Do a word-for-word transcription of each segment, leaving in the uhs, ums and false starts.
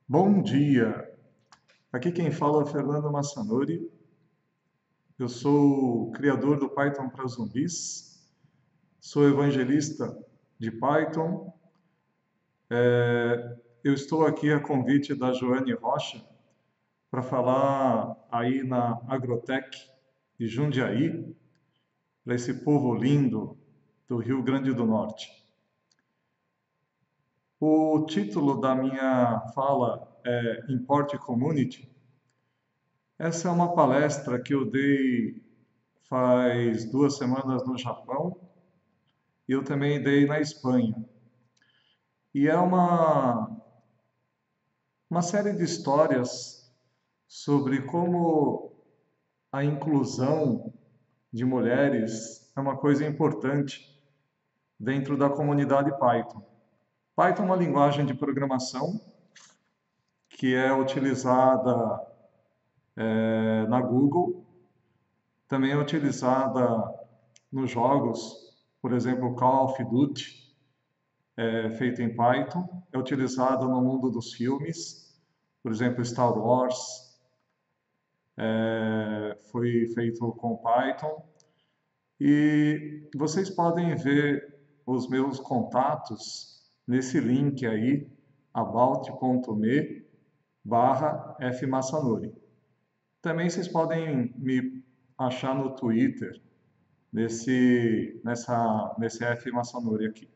Bom dia! Aqui quem fala é Fernando Massanori. Eu sou o criador do Python para Zumbis, sou evangelista de Python. É, eu estou aqui a convite da Joane Rocha para falar aí na Agrotech de Jundiaí, para esse povo lindo do Rio Grande do Norte. O título da minha fala é Import Community. Essa é uma palestra que eu dei faz duas semanas no Japão e eu também dei na Espanha. E é uma, uma série de histórias sobre como a inclusão de mulheres é uma coisa importante dentro da comunidade Python. Python é uma linguagem de programação que é utilizada é, na Google, também é utilizada nos jogos, por exemplo, Call of Duty, é feito em Python, é utilizado no mundo dos filmes, por exemplo, Star Wars, é, foi feito com Python. E vocês podem ver os meus contatos nesse link aí, about.me barra fmassanori. Também vocês podem me achar no Twitter, nesse, nessa, nesse fmassanori aqui.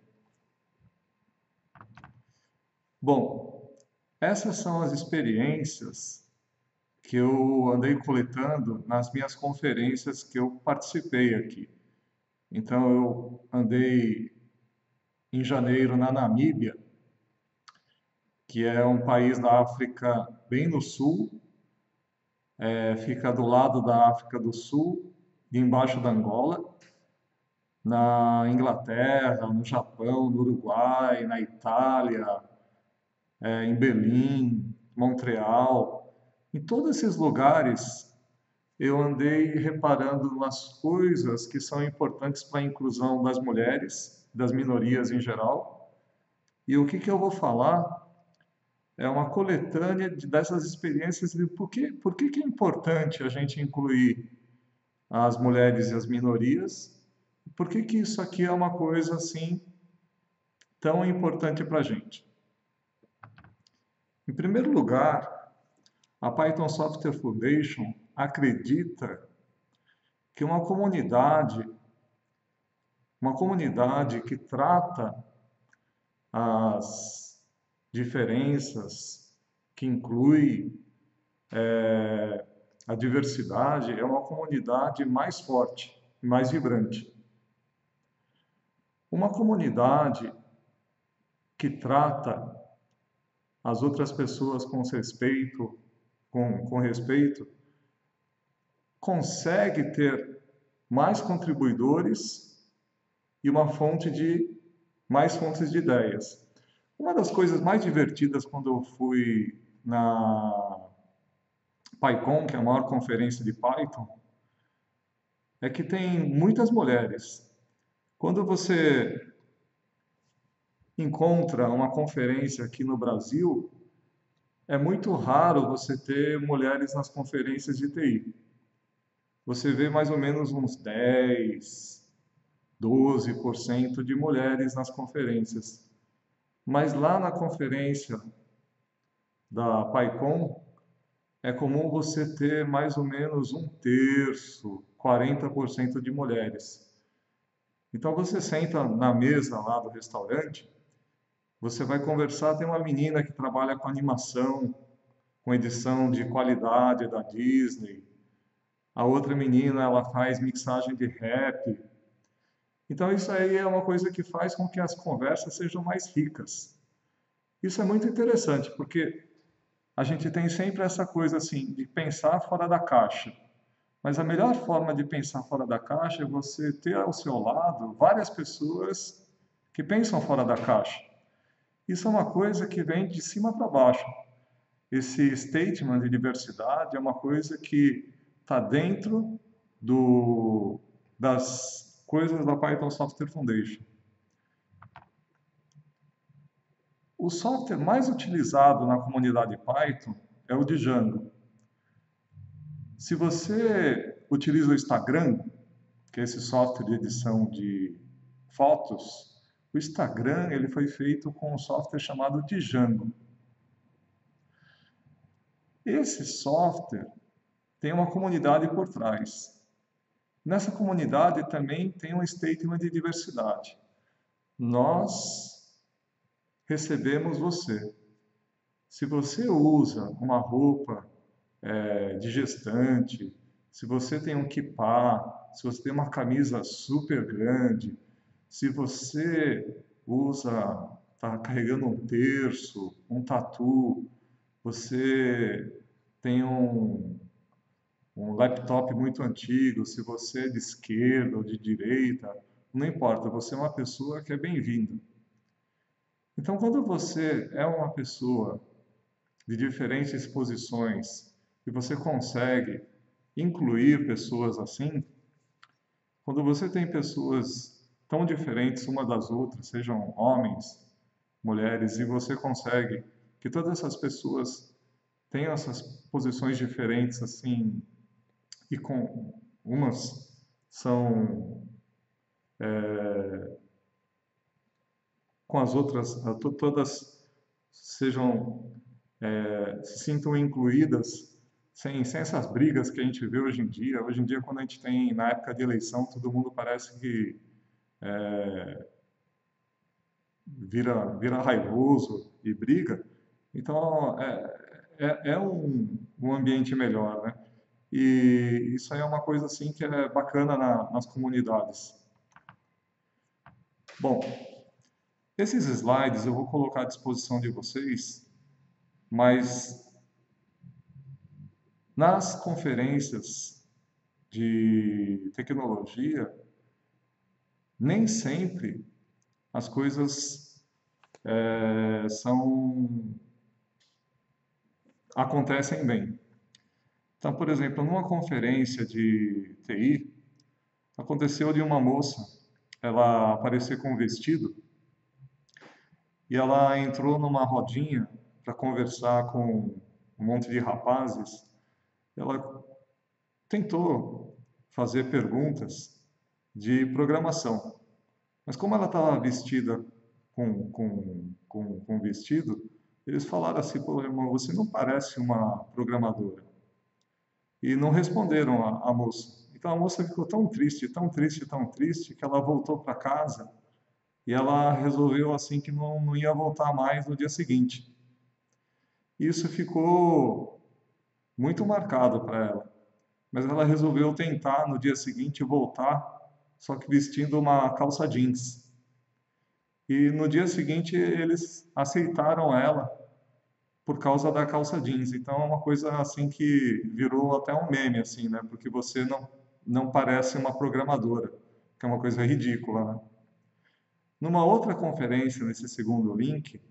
Bom, essas são as experiências que eu andei coletando nas minhas conferências que eu participei aqui. Então, eu andei em janeiro na Namíbia, que é um país da África bem no sul, é, fica do lado da África do Sul, embaixo da Angola, na Inglaterra, no Japão, no Uruguai, na Itália, é, em Berlim, Montreal. Em todos esses lugares, eu andei reparando nas coisas que são importantes para a inclusão das mulheres, das minorias em geral. E o que, que eu vou falar é uma coletânea de, dessas experiências de por, que, por que, que é importante a gente incluir as mulheres e as minorias, por que, que isso aqui é uma coisa assim tão importante para a gente. Em primeiro lugar, a Python Software Foundation acredita que uma comunidade, uma comunidade que trata as diferenças, que inclui é, a diversidade, é uma comunidade mais forte, mais vibrante. Uma comunidade que trata as outras pessoas com respeito, com, com respeito, consegue ter mais contribuidores e uma fonte de mais fontes de ideias. Uma das coisas mais divertidas quando eu fui na PyCon, que é a maior conferência de Python, é que tem muitas mulheres. Quando você encontra uma conferência aqui no Brasil, é muito raro você ter mulheres nas conferências de T I. Você vê mais ou menos uns dez, doze por cento de mulheres nas conferências. Mas lá na conferência da PyCon, é comum você ter mais ou menos um terço, quarenta por cento de mulheres. Então você senta na mesa lá do restaurante, você vai conversar, tem uma menina que trabalha com animação, com edição de qualidade da Disney. A outra menina, ela faz mixagem de rap. Então isso aí é uma coisa que faz com que as conversas sejam mais ricas. Isso é muito interessante, porque a gente tem sempre essa coisa assim de pensar fora da caixa. Mas a melhor forma de pensar fora da caixa é você ter ao seu lado várias pessoas que pensam fora da caixa. Isso é uma coisa que vem de cima para baixo. Esse statement de diversidade é uma coisa que está dentro do, das coisas da Python Software Foundation. O software mais utilizado na comunidade Python é o Django. Se você utiliza o Instagram, que é esse software de edição de fotos, o Instagram ele foi feito com um software chamado Django. Esse software tem uma comunidade por trás. Nessa comunidade também tem um statement de diversidade. Nós recebemos você. Se você usa uma roupa é, de gestante, se você tem um kippah, se você tem uma camisa super grande, se você usa, está carregando um terço, um tatu, você tem um, um laptop muito antigo, se você é de esquerda ou de direita, não importa, você é uma pessoa que é bem-vinda. Então, quando você é uma pessoa de diferentes posições e você consegue incluir pessoas assim, quando você tem pessoas tão diferentes uma das outras, sejam homens, mulheres, e você consegue que todas essas pessoas tenham essas posições diferentes assim, e com umas são é, com as outras, todas sejam é, se sintam incluídas, sem, sem essas brigas que a gente vê hoje em dia. Hoje em dia, quando a gente tem, na época de eleição, todo mundo parece que é, vira, vira raivoso e briga. Então, é, é, é um, um ambiente melhor, né? E isso aí é uma coisa assim que é bacana na, nas comunidades. Bom, esses slides eu vou colocar à disposição de vocês, mas nas conferências de tecnologia, nem sempre as coisas é, são acontecem bem. Então, por exemplo, numa conferência de T I, aconteceu de uma moça, ela aparecer com um vestido e ela entrou numa rodinha para conversar com um monte de rapazes. Ela tentou fazer perguntas de programação. Mas como ela estava vestida com, com, com, com vestido, eles falaram assim, pô, irmão, você não parece uma programadora. E não responderam a, a moça. Então a moça ficou tão triste, tão triste, tão triste, que ela voltou para casa e ela resolveu assim que não, não ia voltar mais no dia seguinte. Isso ficou muito marcado para ela. Mas ela resolveu tentar no dia seguinte voltar, só que vestindo uma calça jeans. E no dia seguinte eles aceitaram ela por causa da calça jeans. Então é uma coisa assim que virou até um meme assim, né? Porque você não não parece uma programadora, que é uma coisa ridícula, né? Numa outra conferência, nesse segundo link,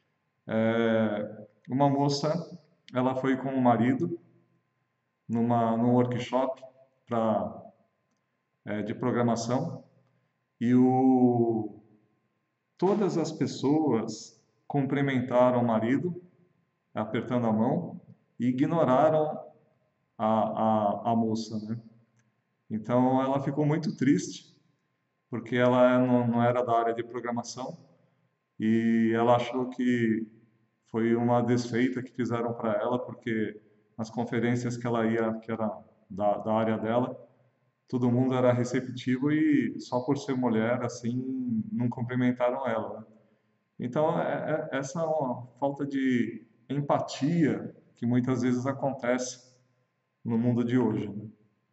é, uma moça, ela foi com o marido numa num workshop para é, de programação e o todas as pessoas cumprimentaram o marido apertando a mão e ignoraram a, a, a moça, né? Então ela ficou muito triste, porque ela não, não era da área de programação e ela achou que foi uma desfeita que fizeram para ela, porque nas conferências que ela ia, que era da, da área dela, todo mundo era receptivo e só por ser mulher, assim, não cumprimentaram ela, né? Então, é, é, essa é uma falta de empatia que muitas vezes acontece no mundo de hoje, né?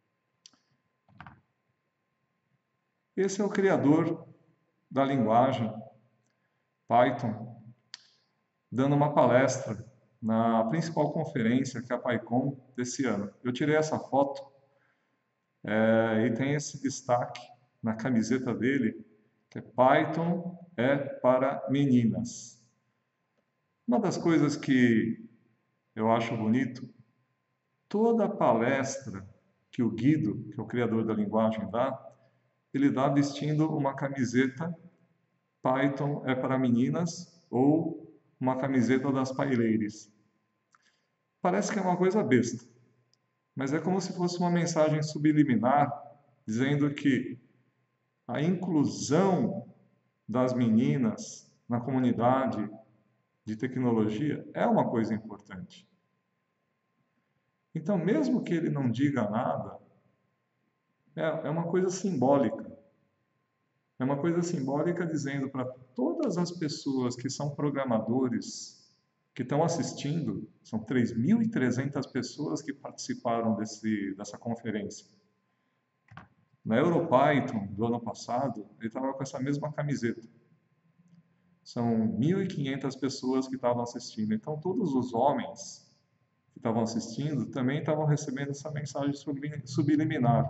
Esse é o criador da linguagem Python, dando uma palestra na principal conferência, que é a PyCon, desse ano. Eu tirei essa foto é, e tem esse destaque na camiseta dele, que é Python é para meninas. Uma das coisas que eu acho bonito, toda palestra que o Guido, que é o criador da linguagem, dá, ele dá vestindo uma camiseta Python é para meninas ou uma camiseta das Paileires. Parece que é uma coisa besta, mas é como se fosse uma mensagem subliminar dizendo que a inclusão das meninas na comunidade de tecnologia é uma coisa importante. Então, mesmo que ele não diga nada, é, é uma coisa simbólica. É uma coisa simbólica dizendo para todas as pessoas que são programadores, que estão assistindo, são três mil e trezentas pessoas que participaram desse, dessa conferência. Na EuroPython, do ano passado, ele estava com essa mesma camiseta. São mil e quinhentas pessoas que estavam assistindo. Então, todos os homens que estavam assistindo também estavam recebendo essa mensagem subliminar.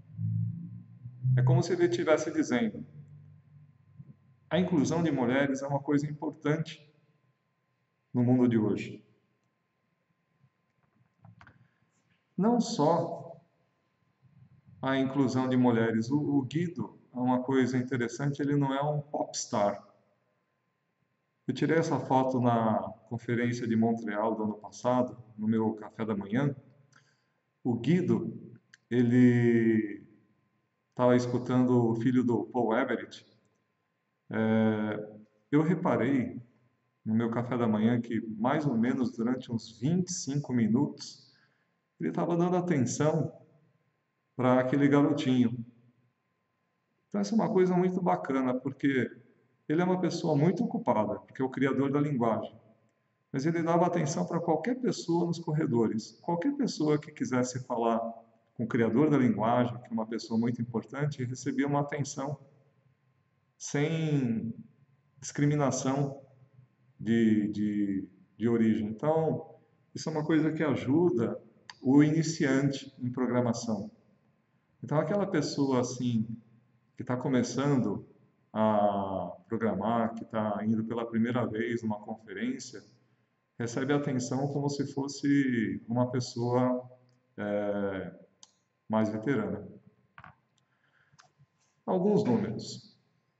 É como se ele estivesse dizendo: a inclusão de mulheres é uma coisa importante no mundo de hoje. Não só a inclusão de mulheres. O, o Guido é uma coisa interessante, ele não é um popstar. Eu tirei essa foto na conferência de Montreal do ano passado, no meu café da manhã. O Guido, ele estava escutando o filho do Paul Everett. É, eu reparei no meu café da manhã que mais ou menos durante uns vinte e cinco minutos ele estava dando atenção para aquele garotinho. Então essa é uma coisa muito bacana, porque ele é uma pessoa muito ocupada, porque é o criador da linguagem. Mas ele dava atenção para qualquer pessoa nos corredores. Qualquer pessoa que quisesse falar com o criador da linguagem, que é uma pessoa muito importante, recebia uma atenção sem discriminação de, de, de origem. Então, isso é uma coisa que ajuda o iniciante em programação. Então, aquela pessoa assim que está começando a programar, que está indo pela primeira vez numa conferência, recebe atenção como se fosse uma pessoa é, mais veterana. Alguns números.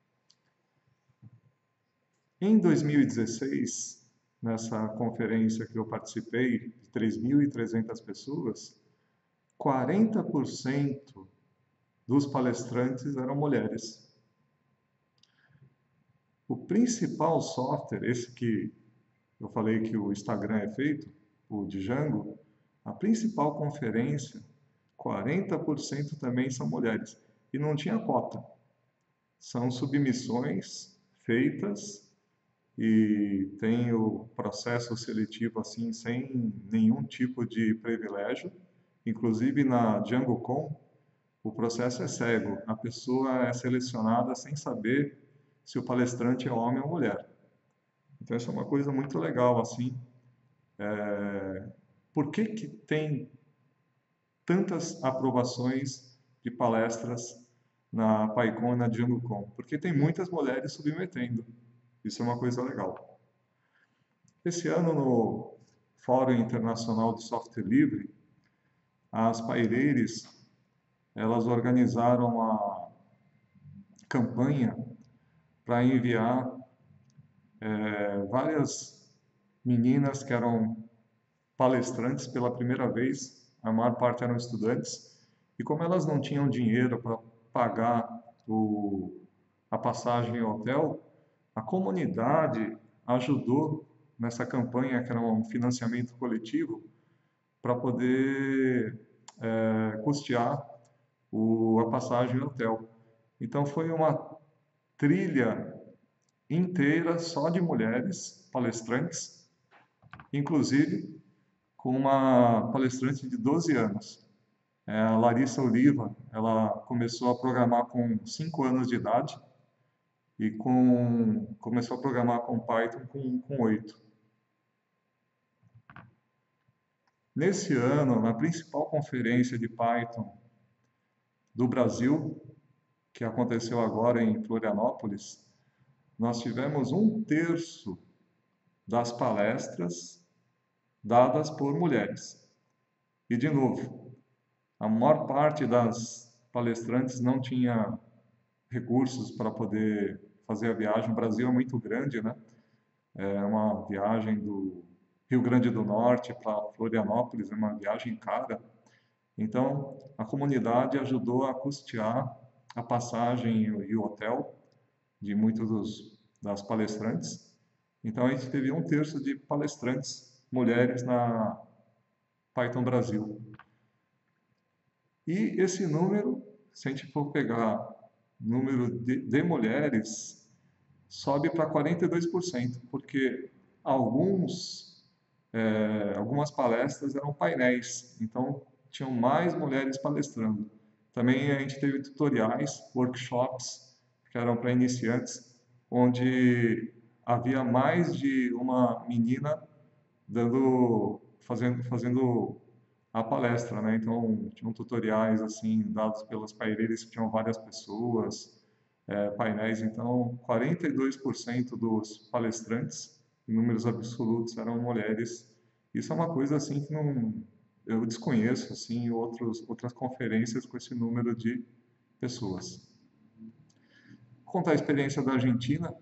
Em dois mil e dezesseis, nessa conferência que eu participei, de três mil e trezentas pessoas, quarenta por cento dos palestrantes eram mulheres. O principal software, esse que eu falei que o Instagram é feito, o Django, a principal conferência, quarenta por cento também são mulheres. E não tinha cota. São submissões feitas e tem o processo seletivo assim sem nenhum tipo de privilégio. Inclusive na DjangoCon, o processo é cego. A pessoa é selecionada sem saber se o palestrante é homem ou mulher. Então, isso é uma coisa muito legal, assim. É... Por que que tem tantas aprovações de palestras na PyCon e na DjangoCon? Porque tem muitas mulheres submetendo. Isso é uma coisa legal. Esse ano, no Fórum Internacional de Software Livre, as Paileires, elas organizaram a campanha para enviar é, várias meninas que eram palestrantes pela primeira vez, a maior parte eram estudantes, e como elas não tinham dinheiro para pagar o, a passagem em hotel, a comunidade ajudou nessa campanha, que era um financiamento coletivo, para poder é, custear o, a passagem em hotel. Então foi uma trilha inteira só de mulheres palestrantes, inclusive com uma palestrante de doze anos. É, a Larissa Oliva, ela começou a programar com cinco anos de idade e com, começou a programar com Python com, com oito. Nesse ano, na principal conferência de Python do Brasil, que aconteceu agora em Florianópolis, nós tivemos um terço das palestras dadas por mulheres. E, de novo, a maior parte das palestrantes não tinha recursos para poder fazer a viagem. O Brasil é muito grande, né? É uma viagem do Rio Grande do Norte para Florianópolis, é uma viagem cara. Então, a comunidade ajudou a custear a passagem e o hotel de muitos dos, das palestrantes. Então, a gente teve um terço de palestrantes mulheres na Python Brasil. E esse número, se a gente for pegar número de, de mulheres, sobe para quarenta e dois por cento, porque alguns, é, algumas palestras eram painéis, então tinham mais mulheres palestrando. Também a gente teve tutoriais, workshops, que eram para iniciantes, onde havia mais de uma menina dando, fazendo, fazendo a palestra, né? Então, tinham tutoriais, assim, dados pelas paireiras que tinham várias pessoas, é, painéis. Então, quarenta e dois por cento dos palestrantes, em números absolutos, eram mulheres. Isso é uma coisa, assim, que não, eu desconheço, assim, em outros, outras conferências com esse número de pessoas. Vou contar a experiência da Argentina.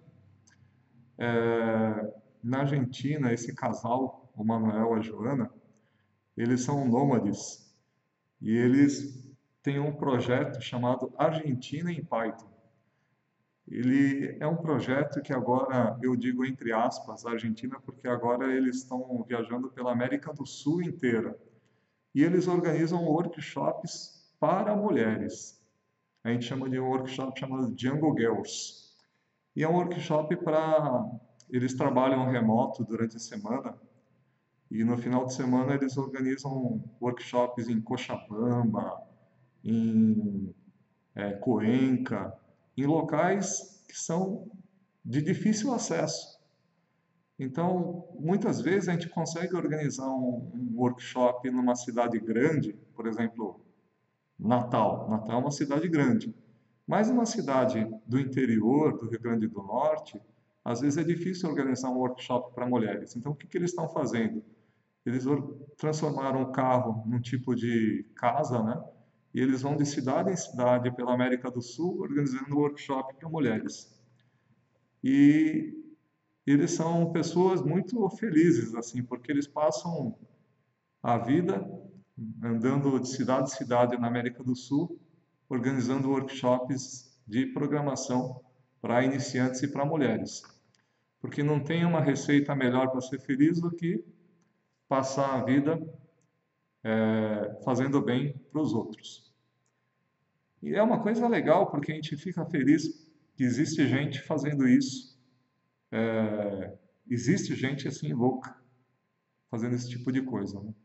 É, na Argentina, esse casal, o Manuel e a Joana, eles são nômades e eles têm um projeto chamado Argentina em Python. Ele é um projeto que agora, eu digo entre aspas, Argentina, porque agora eles estão viajando pela América do Sul inteira. E eles organizam workshops para mulheres. A gente chama de um workshop chamado Jungle Girls. E é um workshop para... Eles trabalham remoto durante a semana e no final de semana eles organizam workshops em Cochabamba, em é, Cuenca, em locais que são de difícil acesso. Então, muitas vezes a gente consegue organizar um, um workshop numa cidade grande, por exemplo, Natal. Natal é uma cidade grande. Mas numa cidade do interior, do Rio Grande do Norte, às vezes é difícil organizar um workshop para mulheres. Então, o que, que eles estão fazendo? Eles transformaram o carro num tipo de casa, né? E eles vão de cidade em cidade pela América do Sul organizando workshop para mulheres. E eles são pessoas muito felizes, assim, porque eles passam a vida andando de cidade em cidade na América do Sul, organizando workshops de programação para iniciantes e para mulheres. Porque não tem uma receita melhor para ser feliz do que passar a vida é, fazendo bem para os outros. E é uma coisa legal, porque a gente fica feliz que existe gente fazendo isso. É, existe gente assim louca fazendo esse tipo de coisa, né?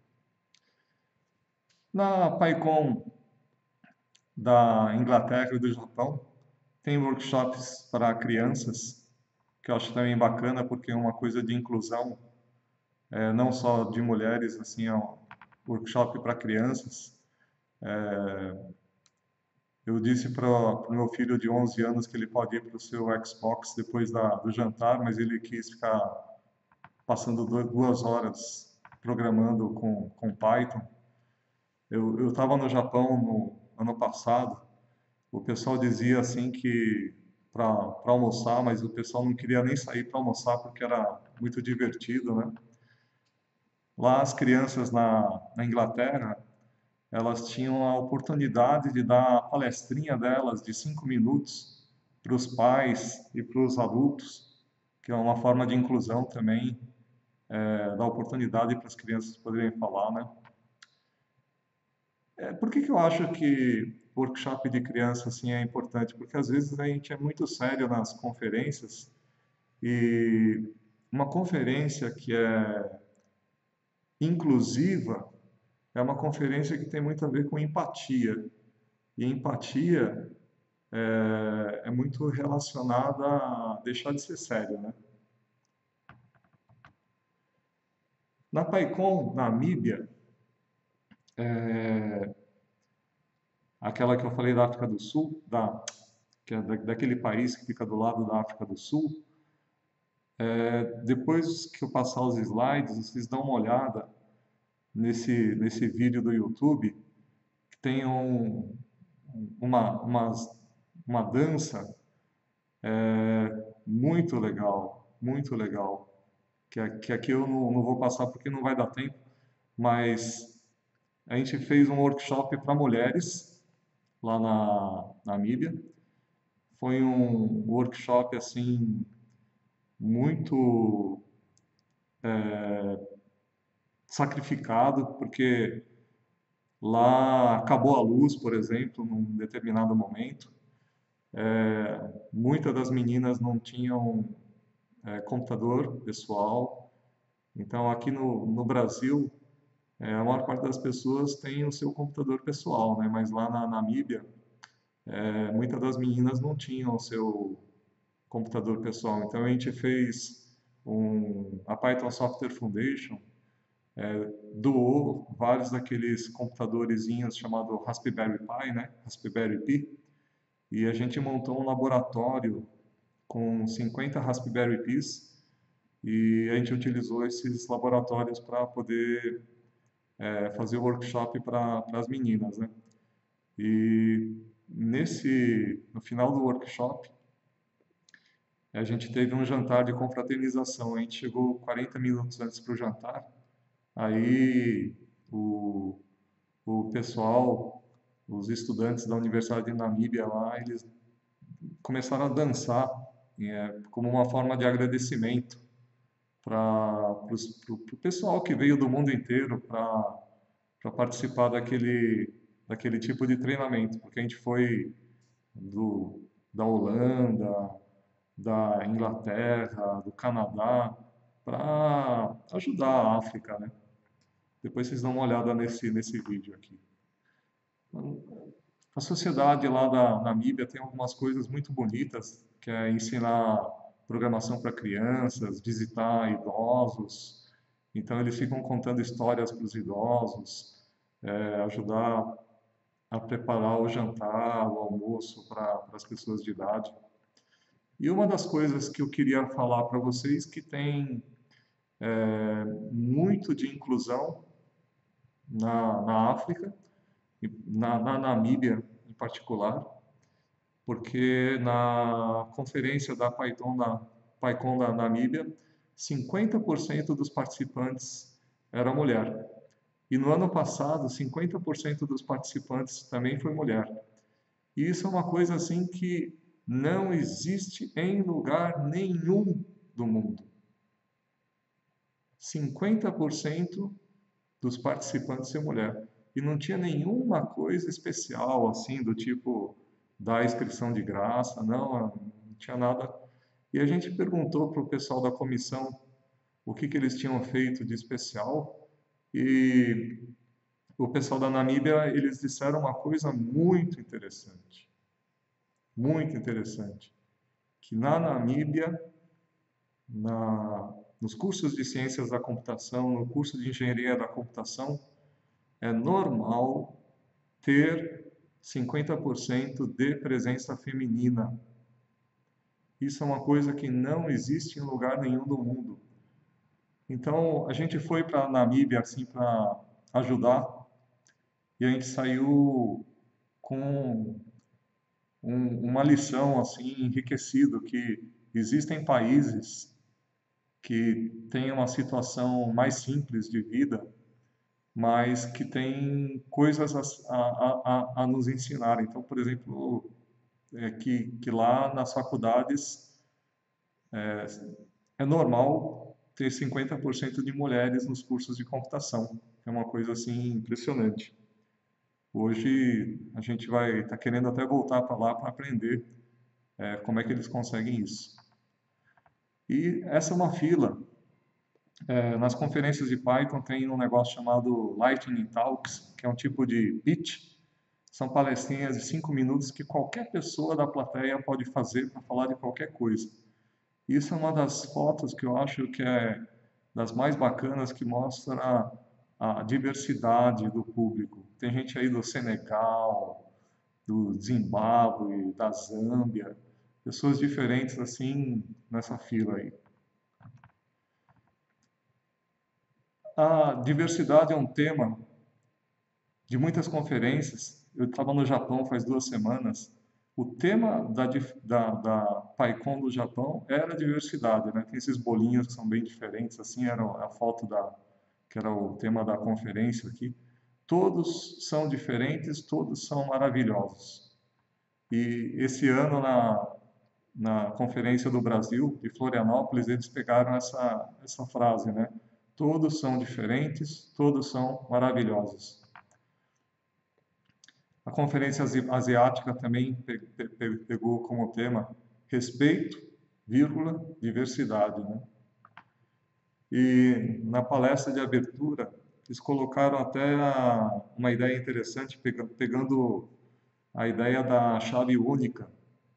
Na PyCon da Inglaterra e do Japão, tem workshops para crianças, que eu acho também bacana, porque é uma coisa de inclusão, é, não só de mulheres, assim, é um workshop para crianças. Eu disse para o meu filho de onze anos que ele pode ir para o seu Xbox depois da, do jantar, mas ele quis ficar passando duas horas programando com, com Python. Eu estava no Japão no ano passado, o pessoal dizia assim que para almoçar, mas o pessoal não queria nem sair para almoçar porque era muito divertido, né? Lá as crianças na, na Inglaterra, elas tinham a oportunidade de dar a palestrinha delas de cinco minutos para os pais e para os adultos, que é uma forma de inclusão também, é, dar oportunidade para as crianças poderem falar, né? É, por que que eu acho que workshop de criança assim é importante? Porque às vezes a gente é muito sério nas conferências e uma conferência que é inclusiva é uma conferência que tem muito a ver com empatia. E empatia é, é muito relacionada a deixar de ser sério, né? Na PyCon, na Namíbia, aquela que eu falei da África do Sul, da, que é da, daquele país que fica do lado da África do Sul, é, depois que eu passar os slides, vocês dão uma olhada nesse, nesse vídeo do YouTube, que tem um, uma, uma, uma dança é, muito legal. muito legal, que, a- que aqui eu não, não vou passar porque não vai dar tempo, mas a gente fez um workshop para mulheres lá na Namíbia. Foi um workshop assim muito sacrificado, porque lá acabou a luz, por exemplo, num determinado momento. Muitas das meninas não tinham é, computador pessoal. Então, aqui no, no Brasil, é, a maior parte das pessoas tem o seu computador pessoal, né? Mas lá na Namíbia, é, muitas das meninas não tinham o seu computador pessoal. Então, a gente fez um, a Python Software Foundation doou vários daqueles computadorzinhos chamado Raspberry Pi, né? Raspberry Pi, e a gente montou um laboratório com cinquenta Raspberry Pis e a gente utilizou esses laboratórios para poder é, fazer o workshop para as meninas, né? E nesse, no final do workshop, a gente teve um jantar de confraternização. A gente chegou quarenta minutos antes para o jantar. Aí o, o pessoal, os estudantes da Universidade de Namíbia lá, eles começaram a dançar é, como uma forma de agradecimento para o pessoal que veio do mundo inteiro para participar daquele, daquele tipo de treinamento, porque a gente foi do, da Holanda, da Inglaterra, do Canadá, para ajudar a África, né? Depois vocês dão uma olhada nesse, nesse vídeo aqui. A sociedade lá da Namíbia tem algumas coisas muito bonitas, que é ensinar programação para crianças, visitar idosos. Então eles ficam contando histórias para os idosos, é, ajudar a preparar o jantar, o almoço para as pessoas de idade. E uma das coisas que eu queria falar para vocês que tem é, muito de inclusão na, na África, na, na Namíbia em particular, porque na conferência da Python da, PyCon da Namíbia, cinquenta por cento dos participantes era mulher. E no ano passado, cinquenta por cento dos participantes também foi mulher. E isso é uma coisa assim que não existe em lugar nenhum do mundo. cinquenta por cento dos participantes ser mulher. E não tinha nenhuma coisa especial, assim, do tipo da inscrição de graça, não, não tinha nada. E a gente perguntou para o pessoal da comissão o que, que eles tinham feito de especial, e o pessoal da Namíbia, eles disseram uma coisa muito interessante, muito interessante, que na Namíbia, na, nos cursos de ciências da computação, no curso de engenharia da computação, é normal ter cinquenta por cento de presença feminina. Isso é uma coisa que não existe em lugar nenhum do mundo. Então, a gente foi para a Namíbia assim para ajudar e a gente saiu com um, uma lição assim enriquecido que existem países que têm uma situação mais simples de vida, mas que têm coisas a, a, a, a nos ensinar. Então, por exemplo, é que, que lá nas faculdades é normal ter cinquenta por cento de mulheres nos cursos de computação. É uma coisa assim impressionante. Hoje a gente vai estar tá querendo até voltar para lá para aprender é, como é que eles conseguem isso. E essa é uma fila. É, nas conferências de Python tem um negócio chamado Lightning Talks, que é um tipo de pitch. São palestrinhas de cinco minutos que qualquer pessoa da plateia pode fazer para falar de qualquer coisa. Isso é uma das fotos que eu acho que é das mais bacanas, que mostra a, a diversidade do público. Tem gente aí do Senegal, do Zimbábue, da Zâmbia, pessoas diferentes assim nessa fila aí. A diversidade é um tema de muitas conferências. Eu estava no Japão faz duas semanas o tema da, dif- da, da PyCon do Japão era a diversidade, né? Tem esses bolinhos que são bem diferentes, assim, era a foto da, que era o tema da conferência aqui. Todos são diferentes, todos são maravilhosos. E esse ano, na, na Conferência do Brasil, de Florianópolis, eles pegaram essa, essa frase, né? Todos são diferentes, todos são maravilhosos. A Conferência Asi- Asiática também pe- pe- pe- pegou como tema respeito, vírgula, diversidade, né? E na palestra de abertura, eles colocaram até a- uma ideia interessante, pega- pegando a ideia da chave única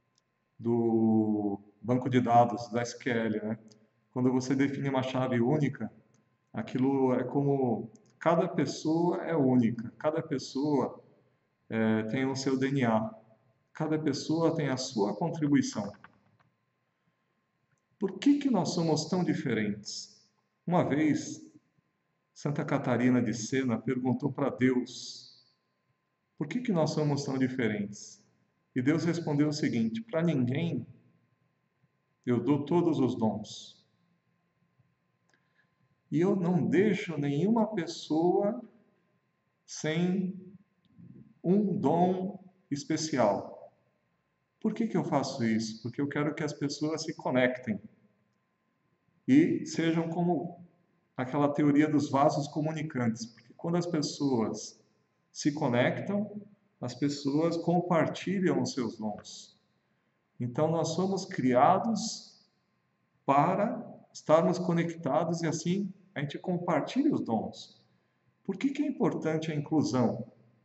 do banco de dados, da S Q L, né? Quando você define uma chave única, aquilo é como cada pessoa é única, cada pessoa eh, tem o seu D N A, cada pessoa tem a sua contribuição. Por que que nós somos tão diferentes? Uma vez, Santa Catarina de Sena perguntou para Deus: por que que nós somos tão diferentes? E Deus respondeu o seguinte: para ninguém eu dou todos os dons. E eu não deixo nenhuma pessoa sem um dom especial. Por que que eu faço isso? Porque eu quero que as pessoas se conectem e sejam como aquela teoria dos vasos comunicantes. Porque quando as pessoas se conectam, as pessoas compartilham os seus dons. Então, nós somos criados para estarmos conectados e assim a gente compartilha os dons. Por que que é importante a inclusão?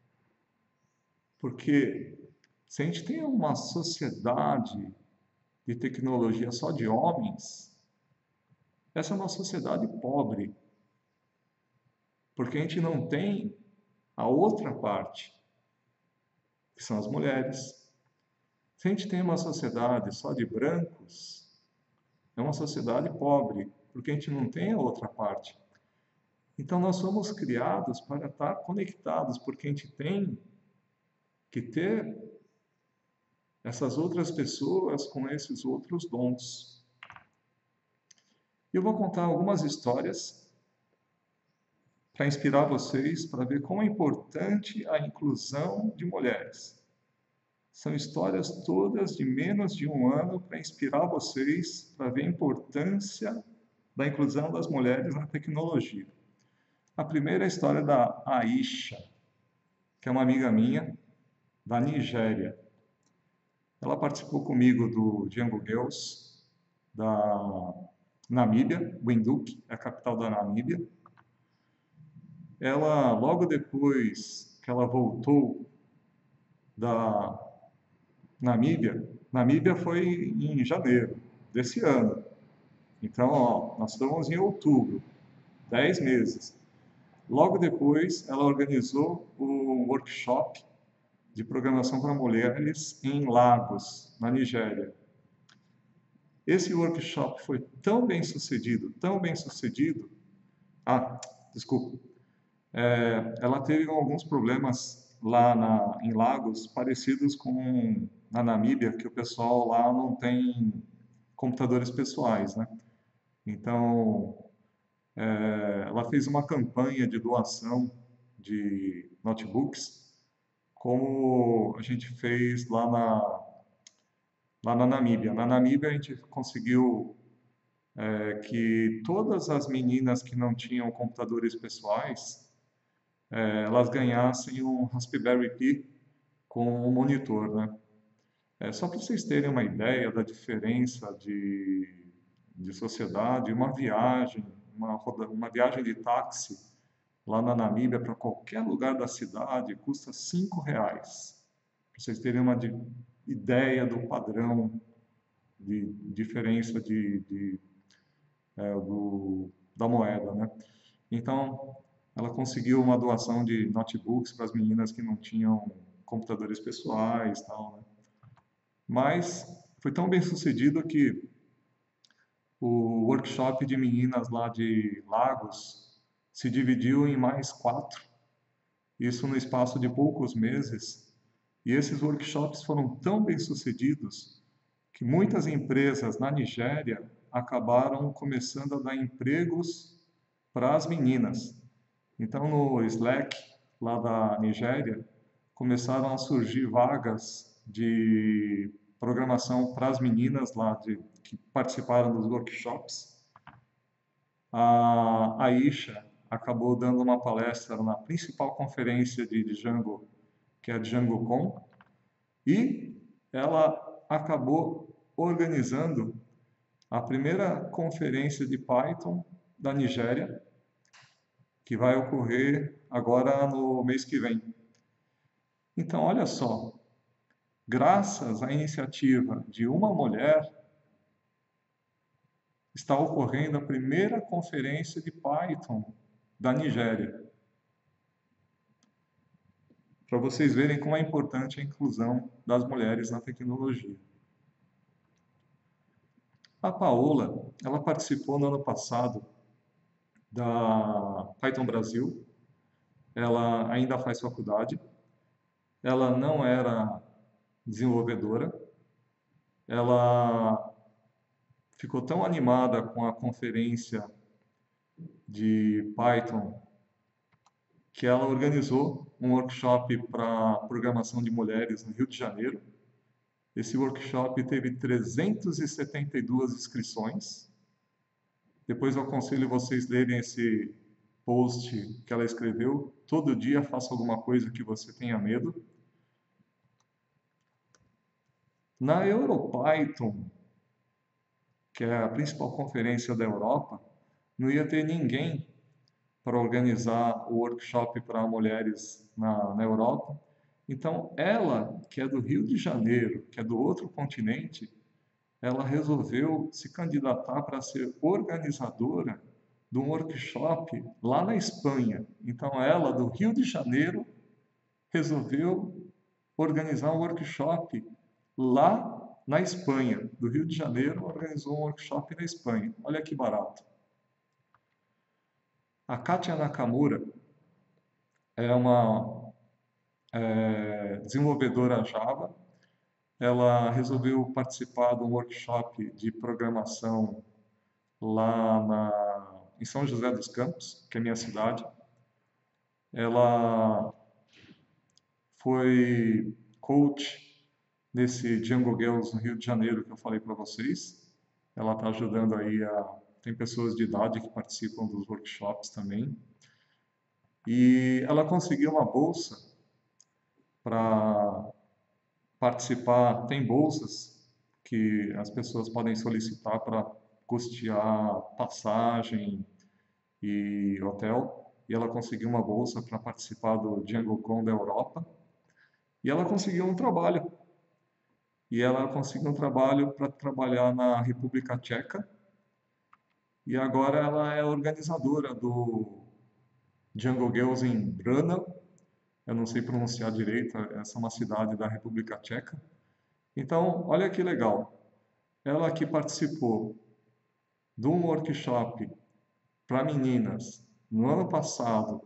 Porque se a gente tem uma sociedade de tecnologia só de homens, essa é uma sociedade pobre, porque a gente não tem a outra parte, que são as mulheres. Se a gente tem uma sociedade só de brancos, é uma sociedade pobre, porque a gente não tem a outra parte. Então nós somos criados para estar conectados, porque a gente tem que ter essas outras pessoas com esses outros dons. Eu vou contar algumas histórias para inspirar vocês, para ver como é importante a inclusão de mulheres. São histórias todas de menos de um ano para inspirar vocês, para ver a importância da inclusão das mulheres na tecnologia. A primeira é a história da Aisha, que é uma amiga minha da Nigéria. Ela participou comigo do Django Girls da Namíbia, Windhoek, é a capital da Namíbia. Ela, logo depois que ela voltou da Namíbia, Namíbia foi em janeiro desse ano. Então, ó, nós estamos em outubro, dez meses. Logo depois, ela organizou o workshop de programação para mulheres em Lagos, na Nigéria. Esse workshop foi tão bem sucedido, tão bem sucedido. Ah, desculpa. É, ela teve alguns problemas lá na, em Lagos, parecidos com na Namíbia, que o pessoal lá não tem computadores pessoais, né? Então, é, ela fez uma campanha de doação de notebooks, como a gente fez lá na, lá na Namíbia. Na Namíbia, a gente conseguiu é, que todas as meninas que não tinham computadores pessoais, é, elas ganhassem um Raspberry Pi com um monitor, né? É, só para vocês terem uma ideia da diferença de, de sociedade, uma viagem, uma, roda- uma viagem de táxi lá na Namíbia para qualquer lugar da cidade custa cinco reais. Para vocês terem uma de- ideia do padrão de diferença de, de, é, do, da moeda, né? Então, ela conseguiu uma doação de notebooks para as meninas que não tinham computadores pessoais, tal, né? Mas foi tão bem sucedido que o workshop de meninas lá de Lagos se dividiu em mais quatro, isso no espaço de poucos meses, E esses workshops foram tão bem sucedidos que muitas empresas na Nigéria acabaram começando a dar empregos para as meninas. Então, no Slack, lá da Nigéria, começaram a surgir vagas de programação para as meninas lá de, que participaram dos workshops. A Aisha acabou dando uma palestra na principal conferência de Django, que é a DjangoCon, e ela acabou organizando a primeira conferência de Python da Nigéria, que vai ocorrer agora no mês que vem. Então, olha só, graças à iniciativa de uma mulher, está ocorrendo a primeira conferência de Python da Nigéria. Para vocês verem como é importante a inclusão das mulheres na tecnologia. A Paola, ela participou no ano passado da Python Brasil. Ela ainda faz faculdade. Ela não era desenvolvedora. Ela ficou tão animada com a conferência de Python que ela organizou um workshop para programação de mulheres no Rio de Janeiro. Esse workshop teve trezentas e setenta e duas inscrições. Depois eu aconselho vocês lerem esse post que ela escreveu. Todo dia faça alguma coisa que você tenha medo. Na EuroPython, que é a principal conferência da Europa, não ia ter ninguém para organizar o workshop para mulheres na, na Europa. Então, ela, que é do Rio de Janeiro, que é do outro continente, ela resolveu se candidatar para ser organizadora de um workshop lá na Espanha. Então, ela, do Rio de Janeiro, resolveu organizar um workshop lá na Espanha. Do Rio de Janeiro, organizou um workshop na Espanha. Olha que barato. A Katia Nakamura é uma é, desenvolvedora Java. Ela resolveu participar de um workshop de programação lá na, em São José dos Campos, que é minha cidade. Ela foi coach nesse Django Girls no Rio de Janeiro que eu falei para vocês. Ela está ajudando aí a... Tem pessoas de idade que participam dos workshops também. E ela conseguiu uma bolsa para participar. Tem bolsas que as pessoas podem solicitar para custear passagem e hotel. E ela conseguiu uma bolsa para participar do DjangoCon da Europa. E ela conseguiu um trabalho. E ela conseguiu um trabalho para trabalhar na República Tcheca. E agora ela é organizadora do Django Girls em Brno. Eu não sei pronunciar direito, essa é uma cidade da República Tcheca. Então, olha que legal. Ela que participou de um workshop para meninas no ano passado,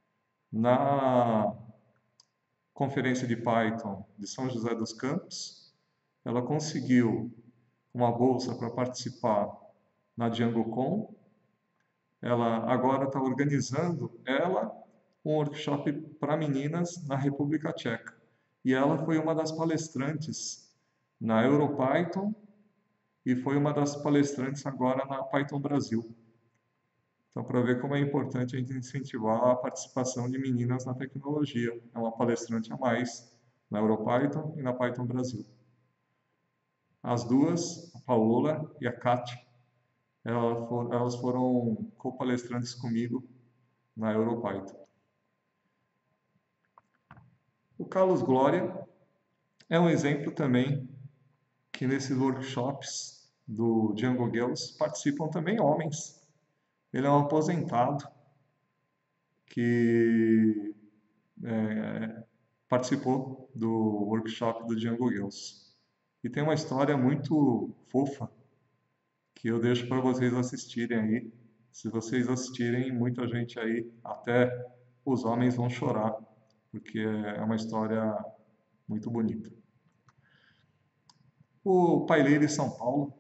na conferência de Python de São José dos Campos. Ela conseguiu uma bolsa para participar na DjangoCon. Ela agora está organizando, ela, um workshop para meninas na República Tcheca. E ela foi uma das palestrantes na EuroPython e foi uma das palestrantes agora na Python Brasil. Então, para ver como é importante a gente incentivar a participação de meninas na tecnologia. É uma palestrante a mais na EuroPython e na Python Brasil. As duas, a Paola e a Katia, elas foram co-palestrantes comigo na EuroPython. O Carlos Glória é um exemplo também que nesses workshops do Django Girls participam também homens. Ele é um aposentado que é, participou do workshop do Django Girls. E tem uma história muito fofa que eu deixo para vocês assistirem aí. Se vocês assistirem, muita gente aí, até os homens vão chorar, porque é uma história muito bonita. O Paileire São Paulo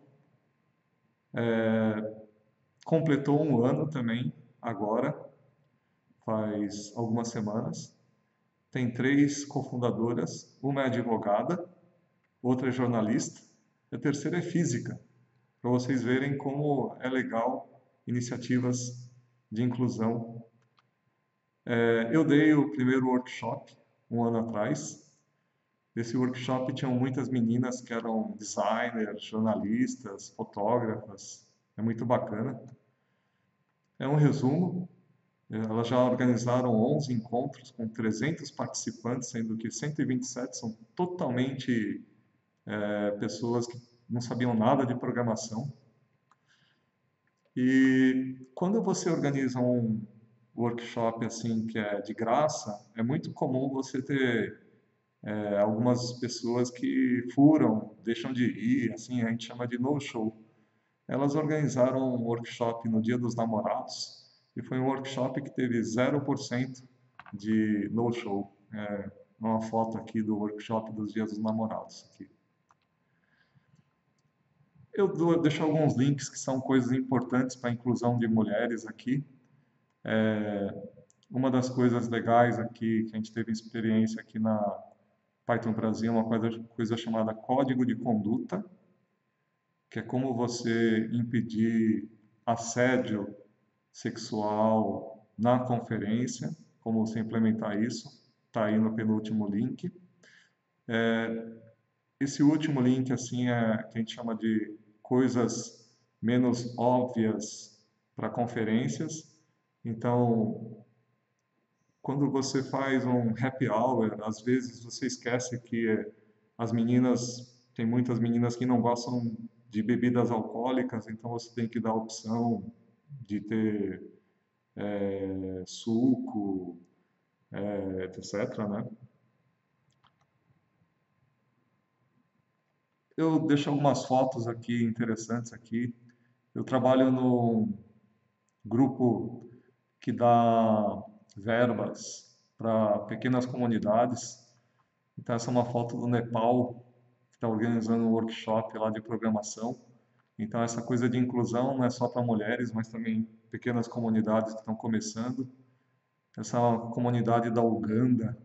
completou um ano também, agora, faz algumas semanas. Tem três cofundadoras, uma é advogada, outra é jornalista, e a terceira é física, para vocês verem como é legal iniciativas de inclusão. É, eu dei o primeiro workshop um ano atrás. Nesse workshop tinham muitas meninas que eram designers, jornalistas, fotógrafas. É muito bacana. É um resumo. Elas já organizaram onze encontros com trezentos participantes, sendo que cento e vinte e sete são totalmente é, pessoas que não sabiam nada de programação. E quando você organiza um workshop assim que é de graça, é muito comum você ter é, algumas pessoas que furam, deixam de ir, assim, a gente chama de no-show. Elas organizaram um workshop no Dia dos Namorados e foi um workshop que teve zero por cento de no-show. É uma foto aqui do workshop dos Dias dos Namorados. Aqui. Eu dou, deixo alguns links que são coisas importantes para a inclusão de mulheres aqui. É, uma das coisas legais aqui, que a gente teve experiência aqui na Python Brasil, é uma coisa, coisa chamada Código de Conduta, que é como você impedir assédio sexual na conferência, como você implementar isso, está aí no penúltimo link. É, esse último link, assim, é que a gente chama de coisas menos óbvias para conferências. Então, quando você faz um happy hour, às vezes você esquece que as meninas, tem muitas meninas que não gostam de bebidas alcoólicas, então você tem que dar a opção de ter é, suco, é, etcétera, né? Eu deixo algumas fotos aqui interessantes aqui. Eu trabalho no grupo que dá verbas para pequenas comunidades. Então essa é uma foto do Nepal, que está organizando um workshop lá de programação. Então essa coisa de inclusão não é só para mulheres, mas também pequenas comunidades que estão começando. Essa é uma comunidade da Uganda.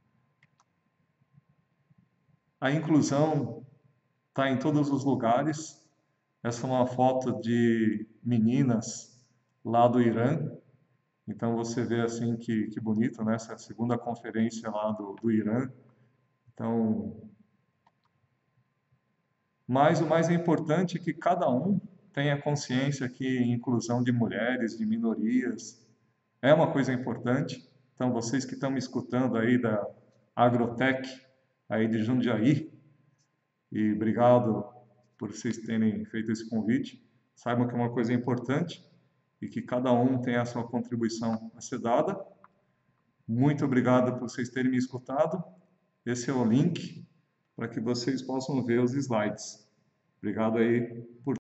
A inclusão está em todos os lugares. Essa é uma foto de meninas lá do Irã. Então você vê assim que, que bonito, né? Essa é a segunda conferência lá do, do Irã. Então, mas o mais importante é que cada um tenha consciência que inclusão de mulheres, de minorias, é uma coisa importante. Então, vocês que estão me escutando aí da Agrotech, aí de Jundiaí, e obrigado por vocês terem feito esse convite, saibam que é uma coisa importante e que cada um tem a sua contribuição a ser dada. Muito obrigado por vocês terem me escutado. Esse é o link para que vocês possam ver os slides. Obrigado aí por